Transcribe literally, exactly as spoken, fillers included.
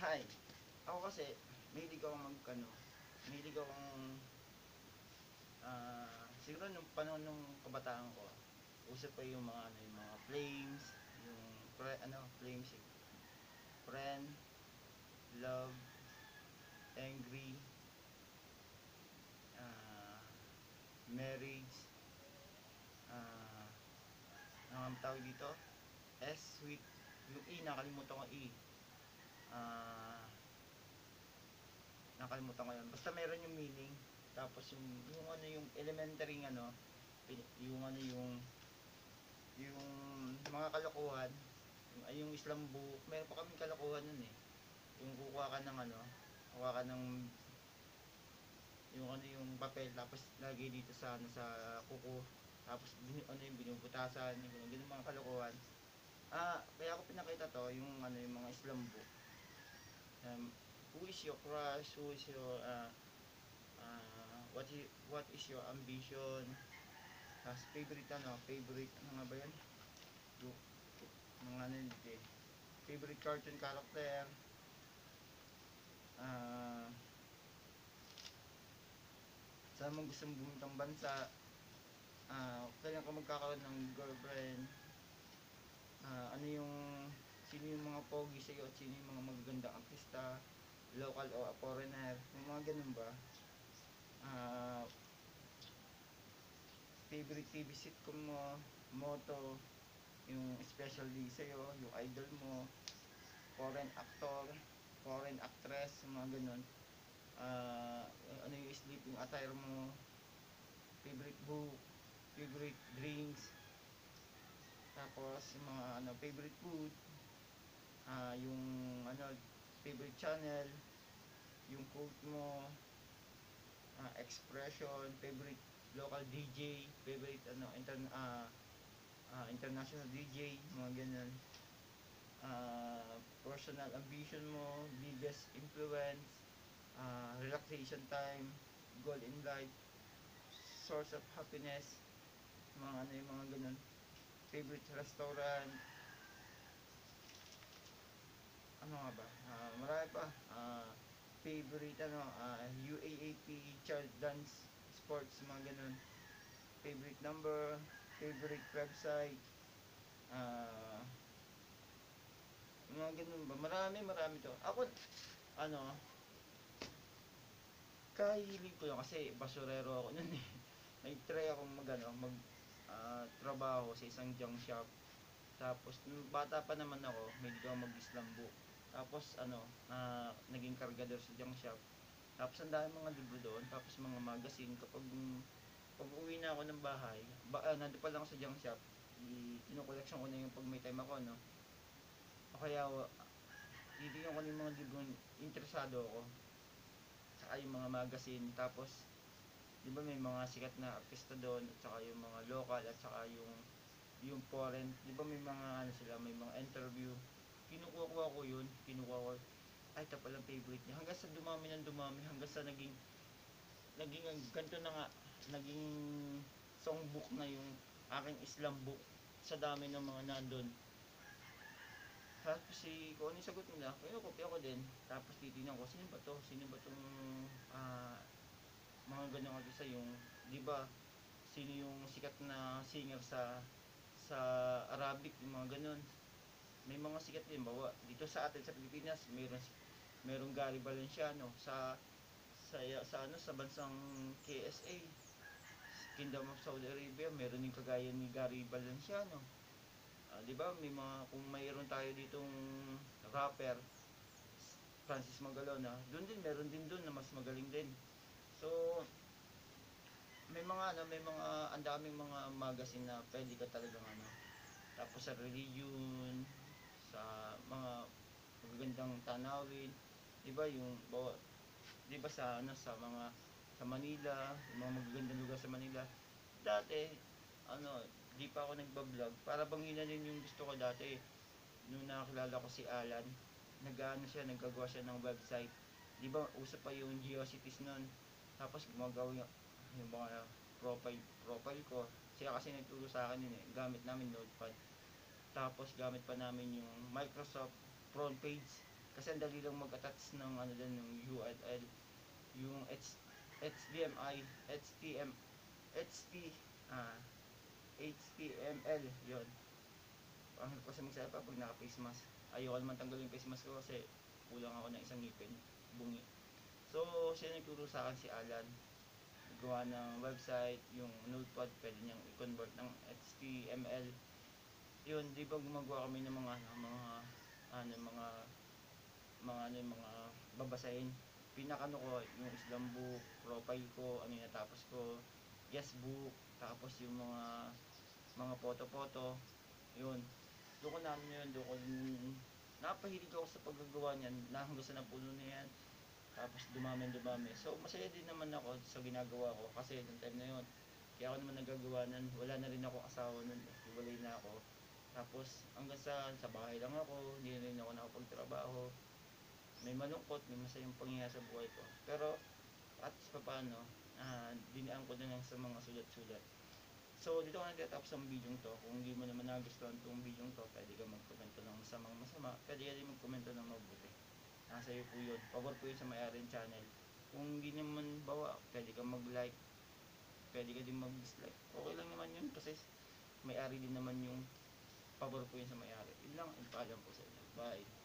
Hi. Ako kasi, mahilig akong mag, ano, mahilig akong, ah, siguro nung panahon nung kabataan ko, uso pa yung mga, ano, yung mga flames, yung, pre, ano, flames, eh, friend, love, angry, ah, marriage, ah, ano ang tawag dito? S, sweet, yung E, nakalimutan ko E. Ah, nakalimutan ko yun. Basta meron yung meaning. Tapos yung, yung ano, yung elementary ano, yung ano, yung yung mga kalokohan, yung, ay yung Islam book, meron pa kaming kalokohan nun eh. Yung kukuha ka ng ano, kukuha ka ng yung ano, yung papel, tapos lagay dito sa ano, sa kuko, tapos bin, ano yung binubutasan, yung ganun mga kalokohan. Ah, kaya ako pinakita to, yung ano, yung mga Islam book. Um, who is your crush? Who is your uh, uh, what is, what is your ambition? Tapos favorite ano, favorite ano nga ba yan? Yung mga ano yun eh, favorite cartoon character, ah, saan mo gustong bumuntang bansa, ah, kailan ka magkakaroon ng girlfriend, ah, ano yung, sino yung mga pogi sa'yo at sino yung mga magagandang artista, local o foreigner, yung mga ganun ba, ah, favorite T V sitcom mo, motto, yung special day sa'yo, yung idol mo, foreign actor, foreign actress, yung mga ganun, ah, ano yung sleeping attire mo, favorite book, favorite drinks, tapos yung mga ano, favorite food, ah, yung ano, favorite channel, yung quote mo, ah, expression, favorite local D J, favorite ano, inter, ah, ah, international D J, mga ganyan, ah, personal ambition mo, biggest influence, ah, relaxation time, goal in life, source of happiness, mga ano yung mga ganun, favorite restaurant, ano nga ba, ah, marami pa, ah, favorite ano, ah, U A A P, child dance, sports, mga ganun, favorite number, favorite website, ah, mga ganun ba, marami marami to. Ako, ano, kahilig ko lang kasi basurero ako nun eh. Nag-try akong mag, ano, mag, ah, trabaho sa isang junk shop. Tapos, nung bata pa naman ako, medyo ako mag-Islam book. Tapos, ano, ah, naging kargador sa junk shop. Tapos, ang dami mga libro doon. Tapos, mga magazine. Kapag, pag uwi na ako ng bahay, ba, ah, nandun pa lang ako sa junk shop, kinukoleksyon ko na yung pag may time ako, no? O kaya, titignan ko na yung mga libro interesado ako. Saka yung mga magazine. Tapos, di ba may mga sikat na artista doon, at saka yung mga local, at saka yung yung foreign, di ba may mga ano sila, may mga interview, kinukuha ko yun, kinukuha ko, ay ito palang favorite niya, hanggang sa dumami ng dumami, hanggang sa naging, naging ganito na nga, naging songbook na yung aking Islam book, sa dami ng mga nandun. Tapos si, kung ano yung sagot nila, kinukopya ko din, tapos titignan ko, sino ba to, sino ba tong, ah, mga ganyang artista, yung, di ba, sino yung sikat na singer sa sa Arabic, yung mga ganun. May mga sikat din, bawa dito sa atin sa Pilipinas, mayroon mayroong Gary Valenciano sa sa sa ano, sa bansang K S A, Kingdom of Saudi Arabia, meron din kagaya ni Gary Valenciano. Uh, 'Di ba? May mga, kung mayroon tayo ditong rapper Francis Magalona, doon din meron din doon na mas magaling din. So, may mga ano, may mga ang daming mga magazine na pwede ka talagang ano. Tapos sa religion, sa mga magagandang tanawin, 'di ba yung bawa, 'di ba sa ano, sa mga sa Manila, yung mga magagandang lugar sa Manila. Dati ano, di pa ako nagba-vlog. Para bang yun na din yung gusto ko dati. Nung nakakilala ko si Alan, nag-ano siya, naggagawa siya ng website. Di ba uso pa yung GeoCities noon. Tapos gumagawa yung, yung mga profile profile ko. Siya kasi nagturo sa akin yun eh. Gamit namin Notepad. Tapos gamit pa namin yung Microsoft front page. Kasi ang dali lang mag-attach ng ano din, yung U R L, yung H, HDMI, HTM, HT, ah, H T M L, yun. Ang hirap kasi magsalita pag naka-face mask. Ayoko naman tanggalin yung face mask ko kasi kulang ako ng isang ngipin, bungi. So, siya nagturo sa akin, si Alan. Gawa ng website, yung Notepad, pwede niyang i-convert ng H T M L. Yun, di ba gumagawa kami ng mga, mga, ano, mga, mga, ano, mga babasahin. Pinakano ko, yung Islam book, profile ko, ano yung natapos ko, yes book, tapos yung mga, mga photo-photo, yun. Doon ko namin yun, doon ko, napahilig ako sa paggagawa niyan, nahanggang sa napuno na yan. Tapos dumami dumami. So masaya din naman ako sa ginagawa ko kasi nung time na yun, kaya ako naman nagagawa nun, wala na rin ako asawa nun, hiwalay na ako. Tapos hanggang sa, sa bahay lang ako, hindi rin ako nakapagtrabaho. May malungkot, may masayang pangyayari sa buhay ko. Pero at pa paano, ah, dinaan ko na lang sa mga sulat-sulat. So dito ko nagtatapos ang video to. Kung hindi mo naman nagustuhan itong video to, pwede ka magkomento ng masamang masama, pwede ka din magkomento ng mabuti. Nasa iyo po yun. Pabor po yun sa may-ari ng channel. Kung hindi naman bawa, pwede kang mag-like, pwede ka din mag-dislike. Okay lang naman yun kasi may-ari din naman yung pabor po yun sa may-ari. Yun lang, ipaalam po sa inyo. Bye.